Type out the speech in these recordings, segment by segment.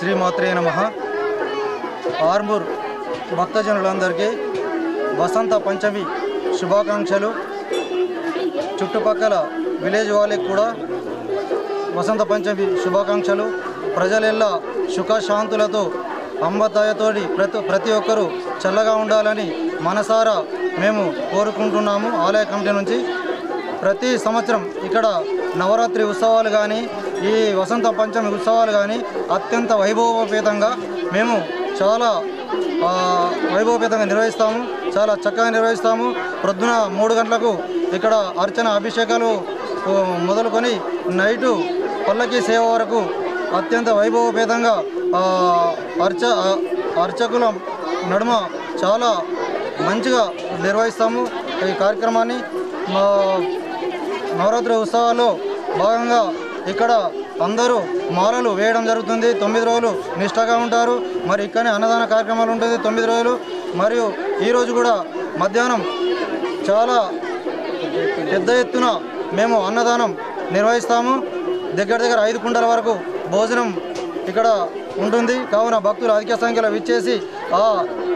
శ్రీమాత్రే నమః. ఆర్మూర్ భక్తజనులందరికీ వసంత పంచమి శుభాకాంక్షలు. చుట్టుపక్కల విలేజ్ వాళ్ళకి కూడా వసంత పంచమి శుభాకాంక్షలు. ప్రజలెల్లా సుఖశాంతులతో అమ్మదయతోటి ప్రతి ఒక్కరూ చల్లగా ఉండాలని మనసారా మేము కోరుకుంటున్నాము. ఆలయ కమిటీ నుంచి ప్రతి సంవత్సరం ఇక్కడ నవరాత్రి ఉత్సవాలు కానీ ఈ వసంత పంచమి ఉత్సవాలు కానీ అత్యంత వైభవోపేతంగా మేము చాలా వైభవపేతంగా నిర్వహిస్తాము. చాలా చక్కగా నిర్వహిస్తాము. ప్రొద్దున 3 గంటలకు ఇక్కడ అర్చన అభిషేకాలు మొదలుకొని నైటు పల్లకి సేవ వరకు అత్యంత వైభవపేతంగా అర్చకుల నడుమ చాలా మంచిగా నిర్వహిస్తాము ఈ కార్యక్రమాన్ని. నవరాత్రి ఉత్సవాల్లో భాగంగా ఇక్కడ అందరూ మాలలు వేయడం జరుగుతుంది. 9 రోజులు నిష్టగా ఉంటారు. మరి ఇక్కడనే అన్నదాన కార్యక్రమాలు ఉంటుంది 9 రోజులు. మరియు ఈరోజు కూడా మధ్యాహ్నం చాలా పెద్ద ఎత్తున మేము అన్నదానం నిర్వహిస్తాము. దగ్గర 5 కుండల వరకు భోజనం ఇక్కడ ఉంటుంది. కావున భక్తులు అధిక సంఖ్యలో విచ్చేసి ఆ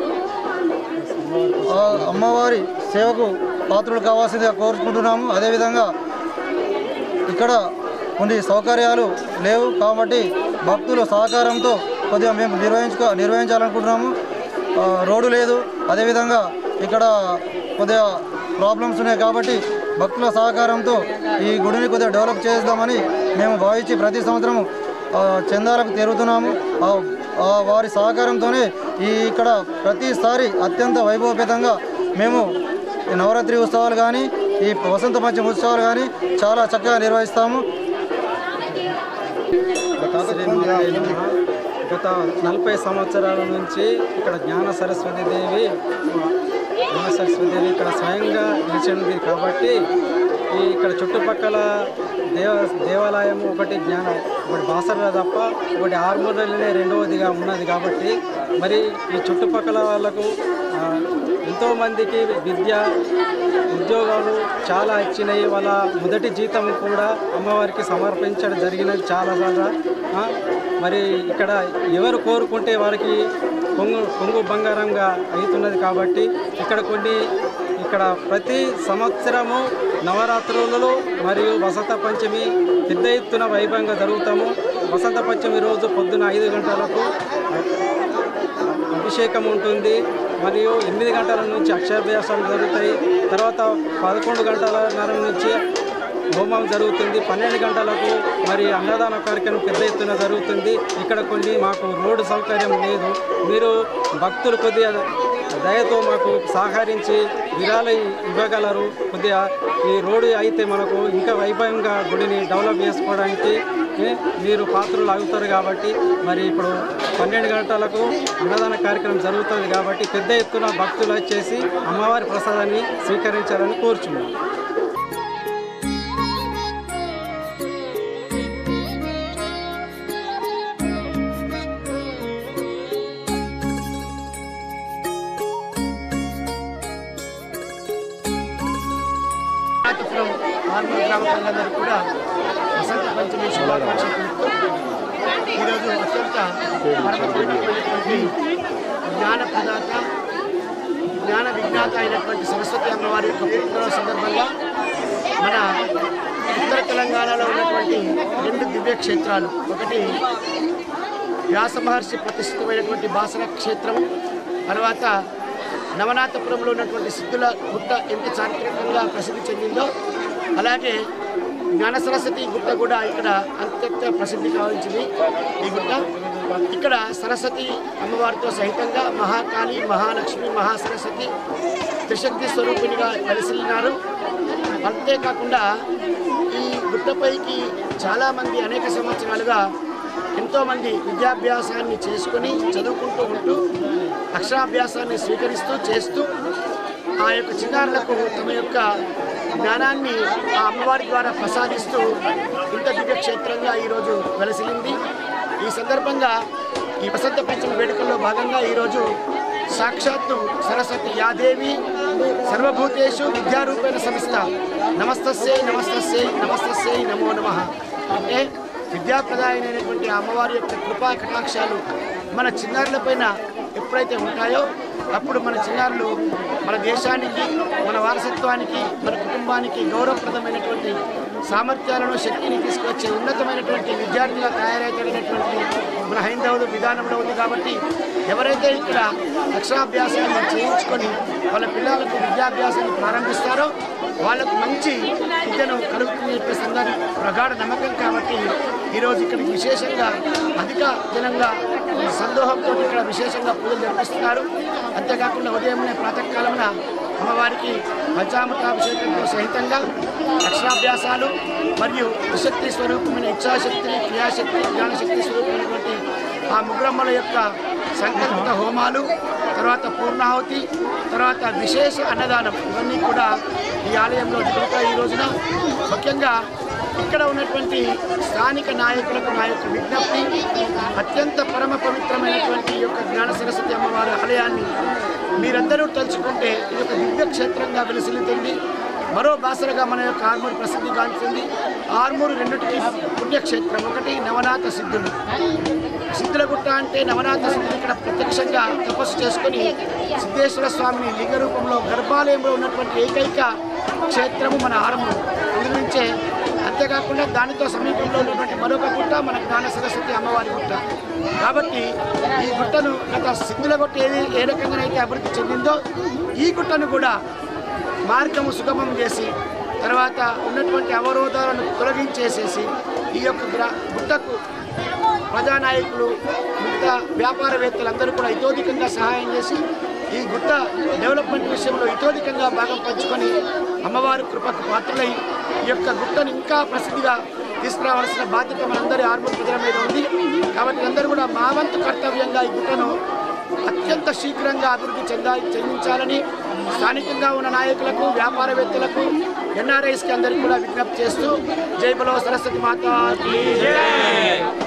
అమ్మవారి సేవకు పాత్రలు కావాల్సిందిగా కోరుకుంటున్నాము. అదేవిధంగా ఇక్కడ కొన్ని సౌకర్యాలు లేవు కాబట్టి భక్తుల సహకారంతో కొద్దిగా మేము నిర్వహించాలనుకుంటున్నాము. రోడ్డు లేదు. అదేవిధంగా ఇక్కడ కొద్దిగా ప్రాబ్లమ్స్ ఉన్నాయి కాబట్టి భక్తుల సహకారంతో ఈ గుడిని కొద్దిగా డెవలప్ చేద్దామని మేము భావించి ప్రతి సంవత్సరం చందాలకు తిరుగుతున్నాము. వారి సహకారంతోనే ఇక్కడ ప్రతిసారి అత్యంత వైభవపేతంగా మేము నవరాత్రి ఉత్సవాలు కానీ ఈ వసంత పంచమి ఉత్సవాలు కానీ చాలా చక్కగా నిర్వహిస్తాము. గత 40 సంవత్సరాల నుంచి ఇక్కడ జ్ఞాన సరస్వతి దేవి ఇక్కడ స్వయంగా నిలిచింది కాబట్టి ఇక్కడ చుట్టుపక్కల దేవాలయం ఒకటి బాసర తప్ప ఒకటి ఆర్మూర్లోనే రెండవదిగా ఉన్నది కాబట్టి మరి ఈ చుట్టుపక్కల వాళ్ళకు ఎంతోమందికి విద్య ఉద్యోగాలు చాలా ఇచ్చినాయి. వాళ్ళ మొదటి జీతం కూడా అమ్మవారికి సమర్పించడం జరిగినది చాలాసార్లు. మరి ఇక్కడ ఎవరు కోరుకుంటే వారికి కొంగు బంగారంగా అవుతున్నది కాబట్టి ఇక్కడ ప్రతి సంవత్సరము నవరాత్రులలో మరియు వసంత పంచమి పెద్ద ఎత్తున వైభవంగా జరుగుతాము. వసంత పంచమి రోజు పొద్దున 5 గంటలకు అభిషేకం ఉంటుంది. మరియు 8 గంటల నుంచి అక్షరాభ్యాసాలు జరుగుతాయి. తర్వాత 11 గంటలన్నర నుంచి హోమం జరుగుతుంది. 12 గంటలకు మరి అన్నదాన కార్యక్రమం పెద్ద ఎత్తున జరుగుతుంది. ఇక్కడ మాకు రోడ్డు సౌకర్యం లేదు. మీరు భక్తులు కొద్దిగా దయతో మాకు సహకరించి విరాళం ఇవ్వగలరు. కొద్దిగా ఈ రోడ్డు అయితే మనకు ఇంకా వైభవంగా గుడిని డెవలప్ చేసుకోవడానికి మీరు పాత్రలు అవుతారు కాబట్టి మరి ఇప్పుడు 12 గంటలకు అన్నదాన కార్యక్రమం జరుగుతుంది కాబట్టి పెద్ద ఎత్తున భక్తులు వచ్చేసి అమ్మవారి ప్రసాదాన్ని స్వీకరించాలని కోరుచున్నాను. ఆర్మూర్ గ్రామ ప్రజలందరూ కూడా వసంత పంచమి శుభాకాంక్షలు. ఈరోజు అత్యంత పరమమైనటువంటి జ్ఞాన ప్రదాత జ్ఞాన విజ్ఞాత అయినటువంటి సరస్వతి అమ్మవారి యొక్క పుట్టినరోజు సందర్భంగా మన ఉత్తర తెలంగాణలో ఉన్నటువంటి 2 దివ్యక్షేత్రాలు, ఒకటి వ్యాస మహర్షి ప్రతిష్ఠితమైనటువంటి బాసర క్షేత్రం, తర్వాత నవనాథపురంలో ఉన్నటువంటి సిద్ధుల గుట్ట ఎంత చారిత్రకంగా ప్రసిద్ధి చెందిందో అలాగే జ్ఞాన సరస్వతి గుట్ట కూడా ఇక్కడ అత్యంత ప్రసిద్ధి కావించింది. ఈ గుట్ట ఇక్కడ సరస్వతి అమ్మవారితో సహితంగా మహాకాళి, మహాలక్ష్మి, మహాసరస్వతి త్రిశక్తి స్వరూపిణిగా వెలసిల్లినారు. అంతేకాకుండా ఈ గుట్టపైకి చాలామంది అనేక సంవత్సరాలుగా ఎంతోమంది విద్యాభ్యాసాన్ని చేసుకుని చదువుకుంటూ ఉంటూ అక్షరాభ్యాసాన్ని స్వీకరిస్తూ చేస్తూ ఆ యొక్క చిన్నారులకు తమ యొక్క జ్ఞానాన్ని ఆ అమ్మవారి ద్వారా ప్రసాదిస్తూ ఇంత దివ్యక్షేత్రంగా ఈరోజు వెలసిల్లింది. ఈ సందర్భంగా ఈ వసంత పంచమి వేడుకల్లో భాగంగా ఈరోజు సాక్షాత్తు సరస్వతి యాదేవి సర్వభూతేషు విద్యారూపేణ సంస్థ నమస్తస్యై నమస్తస్యై నమస్తస్యై నమో నమః అంటే విద్యాప్రదాయమైనటువంటి అమ్మవారి యొక్క కృపా కటాక్షాలు మన చిన్నారులపైన ఎప్పుడైతే ఉంటాయో అప్పుడు మన చిన్నారులు మన దేశానికి, మన వారసత్వానికి, మన కుటుంబానికి గౌరవప్రదమైనటువంటి సామర్థ్యాలను, శక్తిని తీసుకొచ్చే ఉన్నతమైనటువంటి విద్యార్థులుగా తయారైనటువంటి మన హైందవ విధానంలో ఉంది. కాబట్టి ఎవరైతే ఇక్కడ అక్షరాభ్యాసాన్ని చేయించుకొని వాళ్ళ పిల్లలకు విద్యాభ్యాసాన్ని ప్రారంభిస్తారో వాళ్ళకు మంచి విద్యను కలుగుతున్న సందర్భం ప్రగాఢ నమ్మకం. కాబట్టి ఈరోజు ఇక్కడికి విశేషంగా అధిక జనంగా సందోహంతో ఇక్కడ విశేషంగా పూజలు జరిపిస్తున్నారు. అంతేకాకుండా ఉదయమే ప్రాతకాలమున అమ్మవారికి పంచామృతాభిషేకంతో సహితంగా అక్షరాభ్యాసాలు మరియు విశక్తి స్వరూపమైన ఇచ్ఛాశక్తిని, క్రియాశక్తి, జ్ఞానశక్తి స్వరూపమైనటువంటి ఆ ముగ్గురమ్మల యొక్క సంకల్పిత హోమాలు, తర్వాత పూర్ణాహుతి, తర్వాత విశేష అన్నదానం ఇవన్నీ కూడా ఈ ఆలయంలో జరుగుతాయి. ఈ రోజున ముఖ్యంగా ఇక్కడ ఉన్నటువంటి స్థానిక నాయకులకు నా యొక్క విజ్ఞప్తి, అత్యంత పరమ పవిత్రమైనటువంటి ఈ యొక్క జ్ఞాన సరస్వతి అమ్మవారి ఆలయాన్ని మీరందరూ తలుచుకుంటే ఇది ఒక దివ్యక్షేత్రంగా వెలుసిల్లుతుంది. మరో బాసరగా మన యొక్క ఆర్మూరు ప్రసిద్ధిగాంచింది. ఆర్మూరు రెండుటికి పుణ్యక్షేత్రం. ఒకటి నవనాథ సిద్ధులు, సిద్ధులగుట్ట అంటే నవనాథ సిద్ధులు ఇక్కడ ప్రత్యక్షంగా తపస్సు చేసుకొని సిద్ధేశ్వర స్వామిని లింగ రూపంలో గర్భాలయంలో ఉన్నటువంటి ఏకైక క్షేత్రము మన ఆర్మూరు. అందునుంచే అంతేకాకుండా దానితో సమీపంలో ఉన్నటువంటి మరొక గుట్ట మన జ్ఞాన సరస్వతి అమ్మవారి గుట్ట. కాబట్టి ఈ గుట్టను గత సిద్ధుల గుట్ట ఏ రకంగానైతే అభివృద్ధి చెందిందో ఈ గుట్టను కూడా మార్గము సుగమం చేసి తర్వాత ఉన్నటువంటి అవరోధాలను తొలగించేసేసి ఈ యొక్క గుట్టకు ప్రజానాయకులు, మిగతా వ్యాపారవేత్తలందరూ కూడా ఇతోధికంగా సహాయం చేసి ఈ గుట్ట డెవలప్మెంట్ విషయంలో ఇతోధికంగా భాగం పంచుకొని అమ్మవారి కృపకు పాత్రలై ఈ యొక్క గుట్టను ఇంకా ప్రసిద్ధిగా తీసుకురావాల్సిన బాధ్యత మనందరి ఆర్మూరు ప్రజల మీద ఉంది. కాబట్టి అందరూ కూడా మా వంతు కర్తవ్యంగా ఈ గుట్టను అత్యంత శీఘ్రంగా అభివృద్ధి చెందించాలని స్థానికంగా ఉన్న నాయకులకు, వ్యాపారవేత్తలకు, ఎన్ఆర్ఐస్కి అందరికీ కూడా విజ్ఞప్తి చేస్తూ జై బలో సరస్వతి మాతా కీ జై.